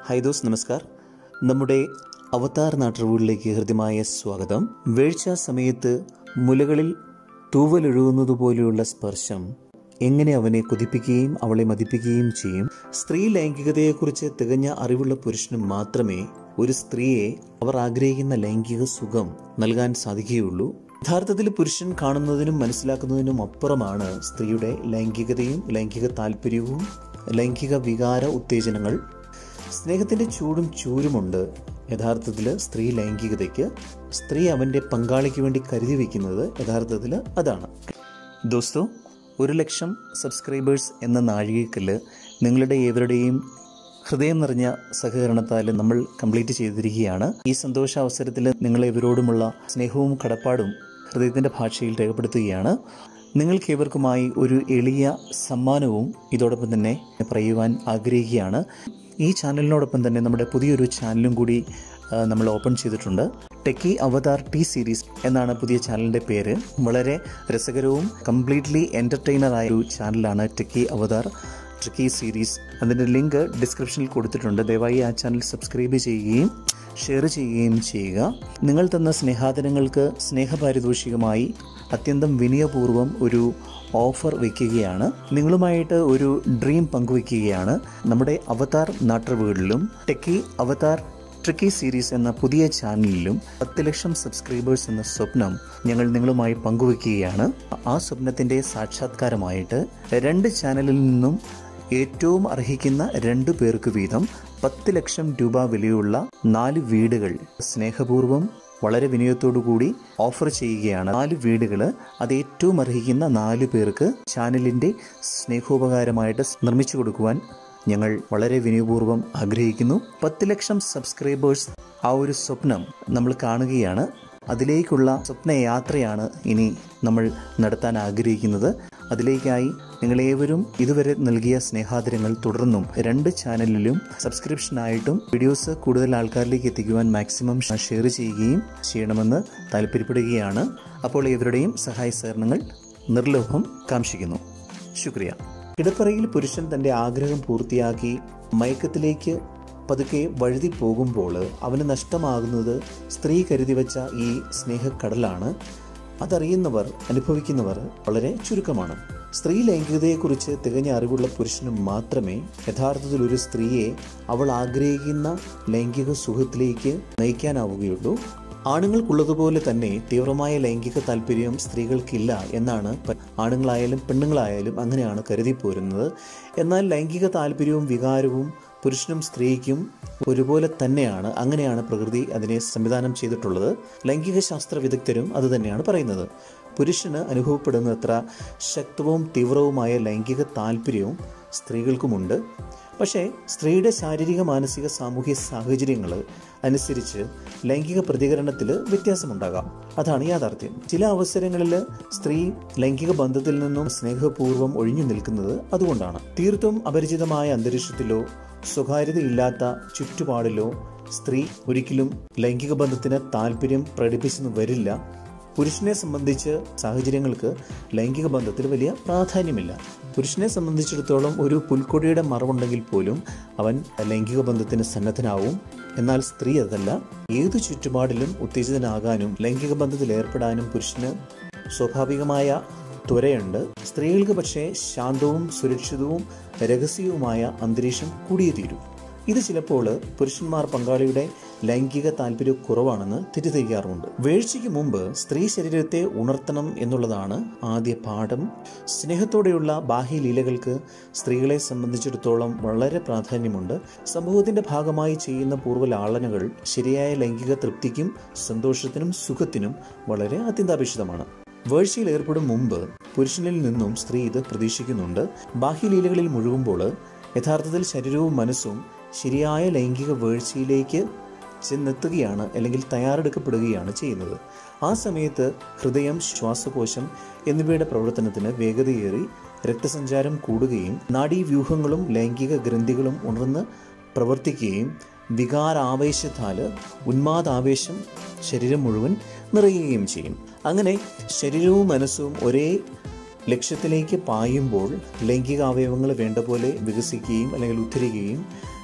Hi those, നമസ്കാർ. നമ്മുടെ അവതാർ നാട്ടുകളിലേക്ക് ഹൃദ്യമായ സ്വാഗതം. വീഴ്ച സമയത്ത് മുലകളിൽ തൂവലൊഴുകുന്നതുപോലെയുള്ള സ്പർശം എങ്ങനെ അവനെ കൊതിപ്പിക്കുകയും അവളെ മതിപ്പിക്കുകയും ചെയ്യും. സ്ത്രീ ലൈംഗികതയെക്കുറിച്ച് തികഞ്ഞ അറിവുള്ള പുരുഷന് മാത്രമേ ഒരു സ്ത്രീയെ അവർ ആഗ്രഹിക്കുന്ന ലൈംഗിക സുഖം നൽകാൻ സാധിക്കുകയുള്ളൂ. യഥാർത്ഥത്തിൽ പുരുഷൻ കാണുന്നതിനും മനസ്സിലാക്കുന്നതിനും അപ്പുറമാണ് സ്ത്രീയുടെ ലൈംഗികതയും ലൈംഗിക താല്പര്യവും ലൈംഗിക വികാര ഉത്തേജനങ്ങൾ. സ്നേഹത്തിൻ്റെ ചൂടും ചൂരുമുണ്ട് യഥാർത്ഥത്തിൽ സ്ത്രീ ലൈംഗികതയ്ക്ക്. സ്ത്രീ അവൻ്റെ പങ്കാളിക്ക് വേണ്ടി കരുതി വയ്ക്കുന്നത് യഥാർത്ഥത്തിൽ അതാണ്. ദോസ്തോ, 1,00,000 സബ്സ്ക്രൈബേഴ്സ് എന്ന നാഴികക്കല്ല് നിങ്ങളുടെ ഏവരുടെയും ഹൃദയം നിറഞ്ഞ സഹകരണത്താൽ നമ്മൾ കംപ്ലീറ്റ് ചെയ്തിരിക്കുകയാണ്. ഈ സന്തോഷാവസരത്തിൽ നിങ്ങളേവരോടുമുള്ള സ്നേഹവും കടപ്പാടും ഹൃദയത്തിൻ്റെ ഭാഷയിൽ രേഖപ്പെടുത്തുകയാണ്. നിങ്ങൾക്കേവർക്കുമായി ഒരു എളിയ സമ്മാനവും ഇതോടൊപ്പം തന്നെ പറയുവാൻ ആഗ്രഹിക്കുകയാണ്. ഈ ചാനലിനോടൊപ്പം തന്നെ നമ്മുടെ പുതിയൊരു ചാനലും കൂടി നമ്മൾ ഓപ്പൺ ചെയ്തിട്ടുണ്ട്. ടെക്കി അവതാർ ടി സീരീസ് എന്നാണ് പുതിയ ചാനലിൻ്റെ പേര്. വളരെ രസകരവും കംപ്ലീറ്റ്ലി എൻ്റർടൈനറായ ഒരു ചാനലാണ് ടെക്കി അവതാർ ടെക്കി സീരീസ്. അതിൻ്റെ ലിങ്ക് ഡിസ്ക്രിപ്ഷനിൽ കൊടുത്തിട്ടുണ്ട്. ദയവായി ആ ചാനൽ സബ്സ്ക്രൈബ് ചെയ്യുകയും ഷെയർ ചെയ്യുകയും ചെയ്യുക. നിങ്ങൾ തന്ന സ്നേഹാദരങ്ങൾക്ക് സ്നേഹപാരിതോഷികമായി അത്യന്തം വിനയപൂർവ്വം ഒരു ഓഫർ വയ്ക്കുകയാണ്. നിങ്ങളുമായിട്ട് ഒരു ഡ്രീം പങ്കുവയ്ക്കുകയാണ്. നമ്മുടെ അവതാർ നാട്ടറിവുകളിലും ടെക്കി അവതാർ ട്രിക്കി സീരീസ് എന്ന പുതിയ ചാനലിലും 10,00,000 സബ്സ്ക്രൈബേഴ്സ് എന്ന സ്വപ്നം ഞങ്ങൾ നിങ്ങളുമായി പങ്കുവയ്ക്കുകയാണ്. ആ സ്വപ്നത്തിൻ്റെ സാക്ഷാത്കാരമായിട്ട് 2 ചാനലിൽ നിന്നും ഏറ്റവും അർഹിക്കുന്ന 2 പേർക്ക് വീതം 10,00,000 രൂപ വിലയുള്ള 4 വീടുകൾ സ്നേഹപൂർവ്വം വളരെ വിനയത്തോടു കൂടി ഓഫർ ചെയ്യുകയാണ്. 4 വീടുകൾ അത് ഏറ്റവും അർഹിക്കുന്ന 4 പേർക്ക് ചാനലിൻ്റെ സ്നേഹോപകാരമായിട്ട് നിർമ്മിച്ചു കൊടുക്കുവാൻ ഞങ്ങൾ വളരെ വിനയപൂർവ്വം ആഗ്രഹിക്കുന്നു. 10,00,000 സബ്സ്ക്രൈബേഴ്സ് ആ ഒരു സ്വപ്നം നമ്മൾ കാണുകയാണ്. അതിലേക്കുള്ള സ്വപ്നയാത്രയാണ് ഇനി നമ്മൾ നടത്താൻ ആഗ്രഹിക്കുന്നത്. അതിലേക്കായി നിങ്ങളേവരും ഇതുവരെ നൽകിയ സ്നേഹാദരങ്ങൾ തുടർന്നും 2 ചാനലിലും സബ്സ്ക്രിപ്ഷനായിട്ടും വീഡിയോസ് കൂടുതൽ ആൾക്കാരിലേക്ക് എത്തിക്കുവാൻ മാക്സിമം ഷെയർ ചെയ്യുകയും ചെയ്യണമെന്ന് താല്പര്യപ്പെടുകയാണ്. അപ്പോൾ ഇവരുടെയും സഹായ സഹകരണങ്ങൾ നിർലോഭം കാംക്ഷിക്കുന്നു. ശുക്രിയ. കിടപ്പറയിൽ പുരുഷൻ തൻ്റെ ആഗ്രഹം പൂർത്തിയാക്കി മയക്കത്തിലേക്ക് പതുക്കെ വഴുതി പോകുമ്പോൾ അവന് നഷ്ടമാകുന്നത് സ്ത്രീ കരുതി വച്ച ഈ സ്നേഹക്കടലാണ്. അതറിയുന്നവർ അനുഭവിക്കുന്നവർ വളരെ ചുരുക്കമാണ്. സ്ത്രീ ലൈംഗികതയെക്കുറിച്ച് തികഞ്ഞ അറിവുള്ള പുരുഷന് മാത്രമേ യഥാർത്ഥത്തിൽ ഒരു സ്ത്രീയെ അവൾ ആഗ്രഹിക്കുന്ന ലൈംഗിക സുഖത്തിലേക്ക് നയിക്കാനാവുകയുള്ളൂ. ആണുങ്ങൾക്കുള്ളതുപോലെ തന്നെ തീവ്രമായ ലൈംഗിക താല്പര്യം സ്ത്രീകൾക്കില്ല എന്നാണ് ആണുങ്ങളായാലും പെണ്ണുങ്ങളായാലും അങ്ങനെയാണ് കരുതിപ്പോരുന്നത്. എന്നാൽ ലൈംഗിക താല്പര്യവും വികാരവും പുരുഷനും സ്ത്രീക്കും ഒരുപോലെ തന്നെയാണ്. അങ്ങനെയാണ് പ്രകൃതി അതിനെ സംവിധാനം ചെയ്തിട്ടുള്ളത്. ലൈംഗിക ശാസ്ത്ര വിദഗ്ധരും അത് തന്നെയാണ് പറയുന്നത്. പുരുഷന് അനുഭവപ്പെടുന്നത്ര ശക്തവും തീവ്രവുമായ ലൈംഗിക താല്പര്യവും സ്ത്രീകൾക്കുമുണ്ട്. പക്ഷേ സ്ത്രീയുടെ ശാരീരിക മാനസിക സാമൂഹ്യ സാഹചര്യങ്ങൾ അനുസരിച്ച് ലൈംഗിക പ്രതികരണത്തിൽ വ്യത്യാസമുണ്ടാകാം. അതാണ് യാഥാർത്ഥ്യം. ചില അവസരങ്ങളിൽ സ്ത്രീ ലൈംഗിക ബന്ധത്തിൽ നിന്നും സ്നേഹപൂർവ്വം ഒഴിഞ്ഞു നിൽക്കുന്നത് അതുകൊണ്ടാണ്. തീർത്തും അപരിചിതമായ അന്തരീക്ഷത്തിലോ സ്വകാര്യതയില്ലാത്ത ചുറ്റുപാടിലോ സ്ത്രീ ഒരിക്കലും ലൈംഗിക ബന്ധത്തിന് താല്പര്യം പ്രകടിപ്പിച്ചെന്ന് വരില്ല. പുരുഷനെ സംബന്ധിച്ച് സാഹചര്യങ്ങൾക്ക് ലൈംഗിക ബന്ധത്തിൽ വലിയ പ്രാധാന്യമില്ല. പുരുഷനെ സംബന്ധിച്ചിടത്തോളം ഒരു പുൽക്കൊടിയുടെ മറവുണ്ടെങ്കിൽ പോലും അവൻ ലൈംഗിക ബന്ധത്തിന് സന്നദ്ധനാവും. എന്നാൽ സ്ത്രീ അതല്ല. ഏതു ചുറ്റുപാടിലും ഉത്തേജിതനാകാനും ലൈംഗിക ബന്ധത്തിൽ ഏർപ്പെടാനും പുരുഷന് സ്വാഭാവികമായ ത്വരയുണ്ട്. സ്ത്രീകൾക്ക് പക്ഷേ ശാന്തവും സുരക്ഷിതവും രഹസ്യവുമായ അന്തരീക്ഷം കൂടിയേ തീരൂ. ഇത് ചിലപ്പോൾ പുരുഷന്മാർ പങ്കാളിയുടെ ലൈംഗിക താല്പര്യക്കുറവാണെന്ന് തെറ്റിദ്ധരിക്കാറുണ്ട്. വീഴ്ചയ്ക്ക് മുമ്പ് സ്ത്രീ ശരീരത്തെ ഉണർത്തണം എന്നുള്ളതാണ് ആദ്യ പാഠം. സ്നേഹത്തോടെയുള്ള ബാഹ്യലീലകൾക്ക് സ്ത്രീകളെ സംബന്ധിച്ചിടത്തോളം വളരെ പ്രാധാന്യമുണ്ട്. സമൂഹത്തിന്റെ ഭാഗമായി ചെയ്യുന്ന പൂർവ്വലാളനകൾ ശരിയായ ലൈംഗിക തൃപ്തിക്കും സന്തോഷത്തിനും സുഖത്തിനും വളരെ അത്യന്താപേക്ഷിതമാണ്. വീഴ്ചയിൽ ഏർപ്പെടും മുമ്പ് പുരുഷനിൽ നിന്നും സ്ത്രീ ഇത് പ്രതീക്ഷിക്കുന്നുണ്ട്. ബാഹ്യലീലകളിൽ മുഴുകുമ്പോൾ യഥാർത്ഥത്തിൽ ശരീരവും മനസ്സും ശരിയായ ലൈംഗിക വീഴ്ചയിലേക്ക് ചെന്നെത്തുകയാണ് അല്ലെങ്കിൽ തയ്യാറെടുക്കപ്പെടുകയാണ് ചെയ്യുന്നത്. ആ സമയത്ത് ഹൃദയം, ശ്വാസകോശം എന്നിവയുടെ പ്രവർത്തനത്തിന് വേഗതയേറി രക്തസഞ്ചാരം കൂടുകയും നാഡീവ്യൂഹങ്ങളും ലൈംഗിക ഗ്രന്ഥികളും ഉണർന്ന് പ്രവർത്തിക്കുകയും വികാരാവേശത്താൽ ഉന്മാദാവേശം ശരീരം മുഴുവൻ നിറയുകയും ചെയ്യും. അങ്ങനെ ശരീരവും മനസ്സും ഒരേ ലക്ഷ്യത്തിലേക്ക് പായുമ്പോൾ ലൈംഗിക അവയവങ്ങൾ വേണ്ട പോലെ വികസിക്കുകയും അല്ലെങ്കിൽ ഉദ്ധരിക്കുകയും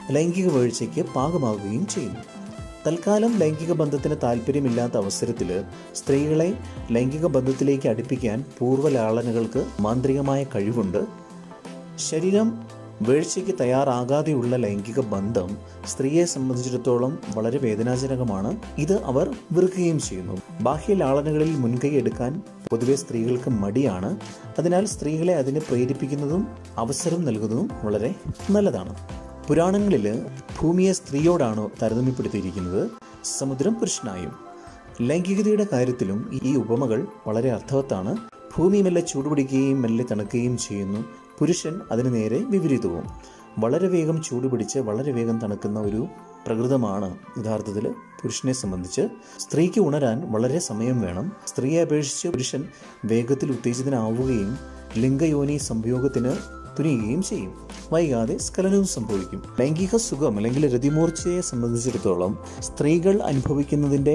ലൈംഗിക വീഴ്ചയ്ക്ക് പാകമാവുകയും ചെയ്യുന്നു. തൽക്കാലം ലൈംഗിക ബന്ധത്തിന് താല്പര്യമില്ലാത്ത അവസരത്തിൽ സ്ത്രീകളെ ലൈംഗിക ബന്ധത്തിലേക്ക് അടുപ്പിക്കാൻ പൂർവ്വലാളനകൾക്ക് മാന്ത്രികമായ കഴിവുണ്ട്. ശരീരം വീഴ്ചയ്ക്ക് തയ്യാറാകാതെയുള്ള ലൈംഗിക ബന്ധം സ്ത്രീയെ സംബന്ധിച്ചിടത്തോളം വളരെ വേദനാജനകമാണ്. ഇത് അവർ വെറുക്കുകയും ചെയ്യുന്നു. ബാഹ്യ ലാളനകളിൽ മുൻകൈ എടുക്കാൻ പൊതുവെ സ്ത്രീകൾക്ക് മടിയാണ്. അതിനാൽ സ്ത്രീകളെ അതിന് പ്രേരിപ്പിക്കുന്നതും അവസരം നൽകുന്നതും വളരെ നല്ലതാണ്. പുരാണങ്ങളിൽ ഭൂമിയെ സ്ത്രീയോടാണ് താരതമ്യപ്പെടുത്തിയിരിക്കുന്നത്, സമുദ്രം പുരുഷനായും. ലൈംഗികതയുടെ കാര്യത്തിലും ഈ ഉപമകൾ വളരെ അർത്ഥവത്താണ്. ഭൂമി മെല്ലെ ചൂടുപിടിക്കുകയും മെല്ലെ തണുക്കുകയും ചെയ്യുന്നു. പുരുഷൻ അതിന് നേരെ വിപരീതവും. വളരെ വേഗം ചൂടുപിടിച്ച് വളരെ വേഗം തണുക്കുന്ന ഒരു പ്രകൃതമാണ് യഥാർത്ഥത്തിൽ പുരുഷനെ സംബന്ധിച്ച്. സ്ത്രീക്ക് ഉണരാൻ വളരെ സമയം വേണം. സ്ത്രീയെ അപേക്ഷിച്ച് പുരുഷൻ വേഗത്തിൽ ഉത്തേജിതനാവുകയും ലിംഗയോനി സംയോഗത്തിന് തുനിയുകയും ചെയ്യും. വൈകാതെ സ്ഖലനവും സംഭവിക്കും. ലൈംഗിക സുഖം അല്ലെങ്കിൽ രതിമൂർച്ചയെ സംബന്ധിച്ചിടത്തോളം സ്ത്രീകൾ അനുഭവിക്കുന്നതിൻ്റെ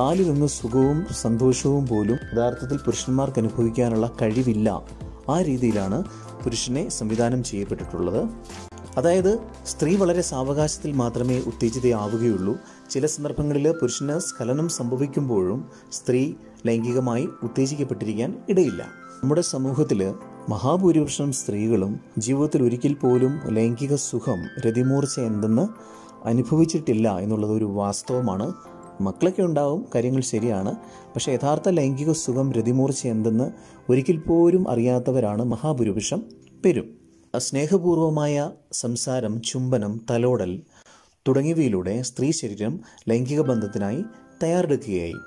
4 സുഖവും സന്തോഷവും പോലും യഥാർത്ഥത്തിൽ പുരുഷന്മാർക്ക് അനുഭവിക്കാനുള്ള കഴിവില്ല. ആ രീതിയിലാണ് പുരുഷനെ സംവിധാനം ചെയ്യപ്പെട്ടിട്ടുള്ളത്. അതായത് സ്ത്രീ വളരെ സാവകാശത്തിൽ മാത്രമേ ഉത്തേജിതയാവുകയുള്ളൂ. ചില സന്ദർഭങ്ങളിൽ പുരുഷന് സ്ഖലനം സംഭവിക്കുമ്പോഴും സ്ത്രീ ലൈംഗികമായി ഉത്തേജിക്കപ്പെട്ടിരിക്കാൻ ഇടയില്ല. നമ്മുടെ സമൂഹത്തിൽ മഹാഭൂരിപക്ഷം സ്ത്രീകളും ജീവിതത്തിൽ ഒരിക്കൽ പോലും ലൈംഗിക സുഖം, രതിമൂർച്ച എന്തെന്ന് അനുഭവിച്ചിട്ടില്ല എന്നുള്ളത് ഒരു വാസ്തവമാണ്. മക്കളൊക്കെ ഉണ്ടാവും, കാര്യങ്ങൾ ശരിയാണ്. പക്ഷേ യഥാർത്ഥ ലൈംഗിക സുഖം, രതിമൂർച്ച എന്തെന്ന് ഒരിക്കൽ പോലും അറിയാത്തവരാണ് മഹാഭൂരിപക്ഷം പേരും. സ്നേഹപൂർവമായ സംസാരം, ചുംബനം, തലോടൽ തുടങ്ങിയവയിലൂടെ സ്ത്രീ ശരീരം ലൈംഗിക ബന്ധത്തിനായി തയ്യാറെടുക്കുകയായി.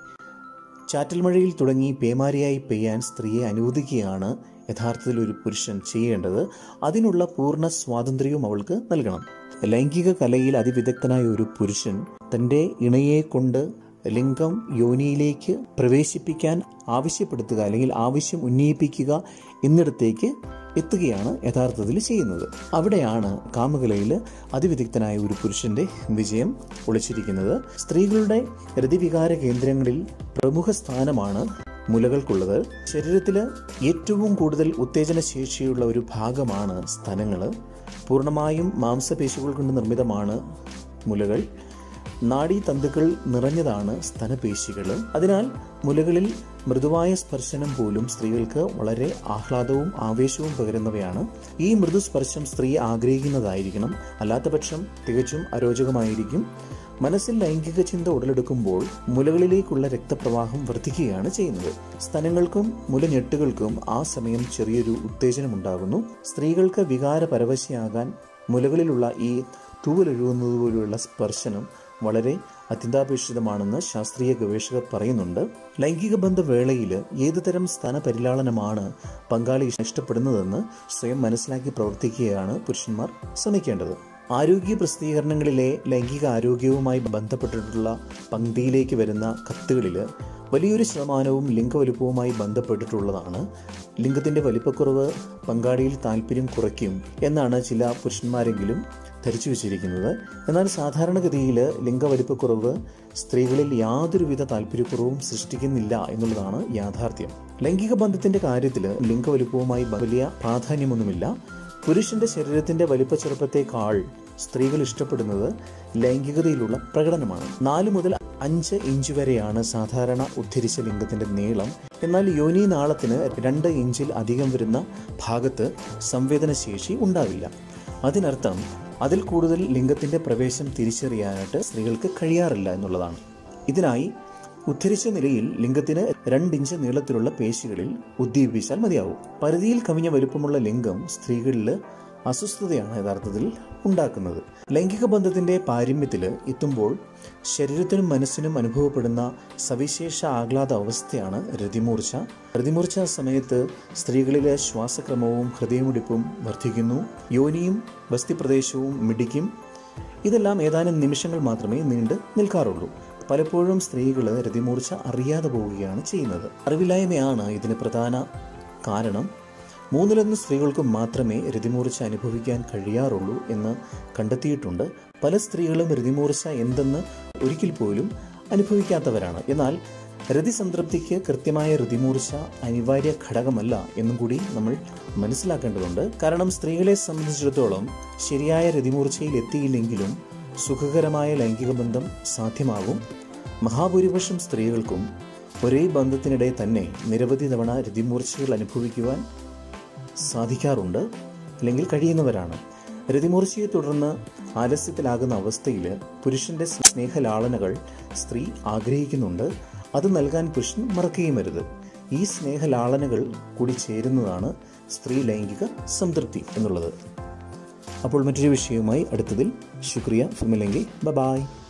ചാറ്റൽ മഴയിൽ തുടങ്ങി പേമാരിയായി പെയ്യാൻ സ്ത്രീയെ അനുവദിക്കുകയാണ് യഥാർത്ഥത്തിൽ ഒരു പുരുഷൻ ചെയ്യേണ്ടത്. അതിനുള്ള പൂർണ്ണ സ്വാതന്ത്ര്യവും അവൾക്ക് നൽകണം. ലൈംഗിക കലയിൽ അതിവിദഗ്ധനായ ഒരു പുരുഷൻ തൻ്റെ ഇണയെ കൊണ്ട് ലിംഗം യോനിയിലേക്ക് പ്രവേശിപ്പിക്കാൻ ആവശ്യപ്പെടുത്തുക അല്ലെങ്കിൽ ആവശ്യം ഉന്നയിപ്പിക്കുക എന്നിടത്തേക്ക് എത്തുകയാണ് യഥാർത്ഥത്തിൽ ചെയ്യുന്നത്. അവിടെയാണ് കാമകലയിൽ അതിവിദഗ്ധനായ ഒരു പുരുഷന്റെ വിജയം ഒളിച്ചിരിക്കുന്നത്. സ്ത്രീകളുടെ രതിവികാര കേന്ദ്രങ്ങളിൽ പ്രമുഖ സ്ഥാനമാണ് മുലകൾക്കുള്ളത്. ശരീരത്തിൽ ഏറ്റവും കൂടുതൽ ഉത്തേജന ശേഷിയുള്ള ഒരു ഭാഗമാണ് സ്തനങ്ങൾ. പൂർണ്ണമായും മാംസപേശികൾ കൊണ്ട് നിർമ്മിതമാണ് മുലകൾ. നാഡീതന്തുക്കൾ നിറഞ്ഞതാണ് സ്തനപേശികൾ. അതിനാൽ മുലകളിൽ മൃദുവായ സ്പർശനം പോലും സ്ത്രീകൾക്ക് വളരെ ആഹ്ലാദവും ആവേശവും പകരുന്നവയാണ്. ഈ മൃദുസ്പർശം സ്ത്രീ ആഗ്രഹിക്കുന്നതായിരിക്കണം, അല്ലാത്തപക്ഷം തികച്ചും അരോചകമായിരിക്കും. മനസ്സിൽ ലൈംഗിക ചിന്ത ഉടലെടുക്കുമ്പോൾ മുലകളിലേക്കുള്ള രക്തപ്രവാഹം വർദ്ധിക്കുകയാണ് ചെയ്യുന്നത്. സ്തനങ്ങൾക്കും മുലഞ്ഞെട്ടുകൾക്കും ആ സമയം ചെറിയൊരു ഉത്തേജനമുണ്ടാകുന്നു. സ്ത്രീകൾക്ക് വികാരപരവശയാകാൻ മുലകളിലുള്ള ഈ തൂവലൊഴുകുന്നത് പോലെയുള്ള സ്പർശനം വളരെ അത്യന്താപേക്ഷിതമാണെന്ന് ശാസ്ത്രീയ ഗവേഷകർ പറയുന്നുണ്ട്. ലൈംഗിക ബന്ധവേളയിൽ ഏതുതരം സ്ഥാനപരിലാളനമാണ് പങ്കാളി ഇഷ്ടപ്പെടുന്നതെന്ന് സ്വയം മനസ്സിലാക്കി പ്രവർത്തിക്കുകയാണ് പുരുഷന്മാർ ശ്രമിക്കേണ്ടത്. ആരോഗ്യ പ്രസിദ്ധീകരണങ്ങളിലെ ലൈംഗിക ആരോഗ്യവുമായി ബന്ധപ്പെട്ടിട്ടുള്ള പങ്ക്തിയിലേക്ക് വരുന്ന കത്തുകളിൽ വലിയൊരു ശതമാനവും ലിംഗവലുപ്പവുമായി ബന്ധപ്പെട്ടിട്ടുള്ളതാണ്. ലിംഗത്തിൻ്റെ വലിപ്പക്കുറവ് പങ്കാളിയിൽ താല്പര്യം കുറയ്ക്കും എന്നാണ് ചില പുരുഷന്മാരെങ്കിലും ധരിച്ചു വച്ചിരിക്കുന്നത്. എന്നാൽ സാധാരണഗതിയിൽ ലിംഗവലിപ്പക്കുറവ് സ്ത്രീകളിൽ യാതൊരുവിധ താല്പര്യക്കുറവും സൃഷ്ടിക്കുന്നില്ല എന്നുള്ളതാണ് യാഥാർത്ഥ്യം. ലൈംഗിക ബന്ധത്തിൻ്റെ കാര്യത്തിൽ ലിംഗവലിപ്പവുമായി വലിയ പ്രാധാന്യമൊന്നുമില്ല. പുരുഷന്റെ ശരീരത്തിന്റെ വലിപ്പച്ചെറുപ്പത്തേക്കാൾ സ്ത്രീകൾ ഇഷ്ടപ്പെടുന്നത് ലൈംഗികതയിലുള്ള പ്രകടനമാണ്. 4 മുതൽ 5 ഇഞ്ച് വരെയാണ് സാധാരണ ഉദ്ധരിച്ച ലിംഗത്തിന്റെ നീളം. എന്നാൽ യോനി നാളത്തിന് 2 ഇഞ്ചിൽ അധികം വരുന്ന ഭാഗത്ത് സംവേദനശേഷി ഉണ്ടാവില്ല. അതിനർത്ഥം അതിൽ കൂടുതൽ ലിംഗത്തിന്റെ പ്രവേശം തിരിച്ചറിയാനായിട്ട് സ്ത്രീകൾക്ക് കഴിയാറില്ല എന്നുള്ളതാണ്. ഇതിനായി ഉദ്ധരിച്ച നിലയിൽ ലിംഗത്തിന് 2 ഇഞ്ച് നീളത്തിലുള്ള പേശികളിൽ ഉദ്ദീപിച്ചാൽ മതിയാവും. പരിധിയിൽ കവിഞ്ഞ വലുപ്പമുള്ള ലിംഗം സ്ത്രീകളിൽ അസ്വസ്ഥതയാണ് യഥാർത്ഥത്തിൽ ഉണ്ടാക്കുന്നത്. ലൈംഗിക ബന്ധത്തിന്റെ പാരമ്യത്തിൽ എത്തുമ്പോൾ ശരീരത്തിനും മനസ്സിനും അനുഭവപ്പെടുന്ന സവിശേഷ ആഹ്ലാദ അവസ്ഥയാണ് രതിമൂർച്ച. രതിമൂർച്ച സമയത്ത് സ്ത്രീകളിലെ ശ്വാസക്രമവും ഹൃദയമിടിപ്പും വർദ്ധിക്കുന്നു. യോനിയും വസ്തിപ്രദേശവും മിടിക്കും. ഇതെല്ലാം ഏതാനും നിമിഷങ്ങൾ മാത്രമേ നീണ്ടു നിൽക്കാറുള്ളൂ. പലപ്പോഴും സ്ത്രീകൾ രതിമൂർച്ച അറിയാതെ പോവുകയാണ് ചെയ്യുന്നത്. അറിവില്ലായ്മയാണ് ഇതിന് പ്രധാന കാരണം. 3/1 സ്ത്രീകൾക്ക് മാത്രമേ രതിമൂർച്ച അനുഭവിക്കാൻ കഴിയാറുള്ളൂ എന്ന് കണ്ടെത്തിയിട്ടുണ്ട്. പല സ്ത്രീകളും രതിമൂർച്ച എന്തെന്ന് ഒരിക്കൽ പോലും അനുഭവിക്കാത്തവരാണ്. എന്നാൽ രതിസംതൃപ്തിക്ക് കൃത്യമായ ഋതിമൂർച്ച അനിവാര്യ ഘടകമല്ല എന്നും കൂടി നമ്മൾ മനസ്സിലാക്കേണ്ടതുണ്ട്. കാരണം സ്ത്രീകളെ സംബന്ധിച്ചിടത്തോളം ശരിയായ രതിമൂർച്ചയിൽ എത്തിയില്ലെങ്കിലും സുഖകരമായ ലൈംഗിക ബന്ധം സാധ്യമാകും. മഹാഭൂരിപക്ഷം സ്ത്രീകൾക്കും ഒരേ ബന്ധത്തിനിടെ തന്നെ നിരവധി തവണ രതിമൂർച്ചകൾ അനുഭവിക്കുവാൻ സാധിക്കാറുണ്ട്, അല്ലെങ്കിൽ കഴിയുന്നവരാണ്. രതിമൂർച്ചയെ തുടർന്ന് ആലസ്യത്തിലാകുന്ന അവസ്ഥയിൽ പുരുഷന്റെ സ്നേഹലാളനകൾ സ്ത്രീ ആഗ്രഹിക്കുന്നുണ്ട്. അത് നൽകാൻ പുരുഷൻ മറക്കുകയുമരുത്. ഈ സ്നേഹലാളനകൾ കൂടി ചേരുന്നതാണ് സ്ത്രീ ലൈംഗിക സംതൃപ്തി എന്നുള്ളത്. അപ്പോൾ മറ്റൊരു വിഷയവുമായി അടുത്തതിൽ ശുക്രിയ. ഫിമില്ലെങ്കിൽ ബൈ.